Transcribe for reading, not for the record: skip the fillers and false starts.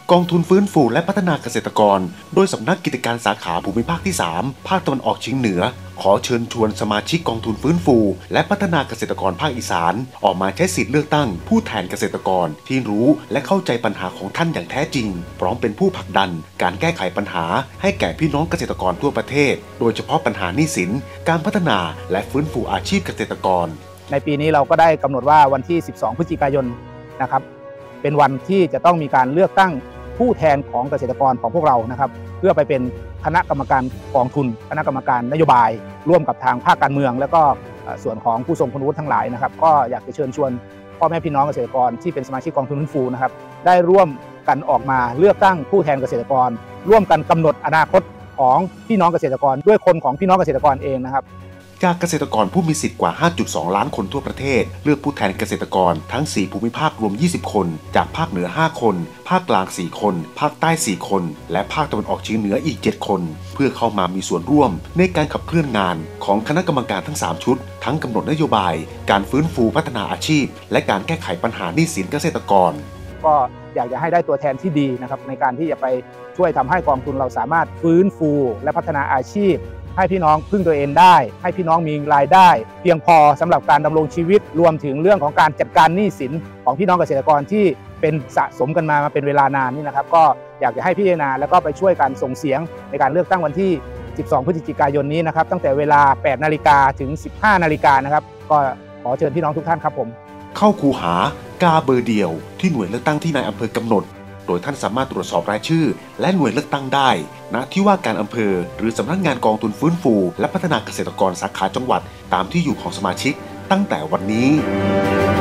กองทุนฟื้นฟูและพัฒนาเกษตรกรโดยสำนักกิจการสาขาภูมิภาคที่ 3 ภาคตะวันออกเฉียงเหนือขอเชิญชวนสมาชิกกองทุนฟื้นฟูและพัฒนาเกษตรกรภาคอีสานออกมาใช้สิทธิ์เลือกตั้งผู้แทนเกษตรกรที่รู้และเข้าใจปัญหาของท่านอย่างแท้จริงพร้อมเป็นผู้ผลักดันการแก้ไขปัญหาให้แก่พี่น้องเกษตรกรทั่วประเทศโดยเฉพาะปัญหาหนี้สินการพัฒนาและฟื้นฟูอาชีพเกษตรกรในปีนี้เราก็ได้กำหนดว่าวันที่ 12 พฤศจิกายนนะครับเป็นวันที่จะต้องมีการเลือกตั้งผู้แทนของเกษตรกรของพวกเรานะครับเพื่อไปเป็นคณะกรรมการกองทุนคณะกรรมการนโยบายร่วมกับทางภาคการเมืองและก็ส่วนของผู้ทรงคุณวุฒิทั้งหลายนะครับก็อยากจะเชิญชวนพ่อแม่พี่น้องเกษตรกรที่เป็นสมาชิกกองทุนฟื้นฟูนะครับได้ร่วมกันออกมาเลือกตั้งผู้แทนเกษตรกรร่วมกันกำหนดอนาคตของพี่น้องเกษตรกรด้วยคนของพี่น้องเกษตรกรเองนะครับจากเกษตรกรผู้มีสิทธิ์กว่า 5.2 ล้านคนทั่วประเทศเลือกผู้แทนเกษตรกรทั้ง 4 ภูมิภาครวม 20 คนจากภาคเหนือ 5 คน ภาคกลาง 4 คน ภาคใต้ 4 คน และภาคตะวันออกเฉียงเหนืออีก 7 คน เพื่อเข้ามามีส่วนร่วมในการขับเคลื่อนงานของคณะกรรมการทั้ง 3 ชุดทั้งกำหนดนโยบายการฟื้นฟูพัฒนาอาชีพและการแก้ไขปัญหาหนี้สินเกษตรกรก็อยากจะให้ได้ตัวแทนที่ดีนะครับในการที่จะไปช่วยทำให้กองทุนเราสามารถฟื้นฟูและพัฒนาอาชีพให้พี่น้องพึ่งตัวเองได้ให้พี่น้องมีรายได้เพียงพอสำหรับการดำรงชีวิตรวมถึงเรื่องของการจัดการหนี้สินของพี่น้องเกษตรกรที่เป็นสะสมกันมาเป็นเวลานานนี่นะครับก็อยากจะให้พิจารณาแล้วก็ไปช่วยกันส่งเสียงในการเลือกตั้งวันที่ 12 พฤศจิกายนนี้นะครับตั้งแต่เวลา 8 นาฬิกาถึง 15 นาฬิกานะครับก็ขอเชิญพี่น้องทุกท่านครับผมเข้าคูหากาเบอร์เดียวที่หน่วยเลือกตั้งที่นายอำเภอกำหนดโดยท่านสามารถตรวจสอบรายชื่อและหน่วยเลือกตั้งได้ณที่ว่าการอำเภอหรือสำนักงานกองทุนฟื้นฟูและพัฒนาเกษตรกรสาขาจังหวัดตามที่อยู่ของสมาชิกตั้งแต่วันนี้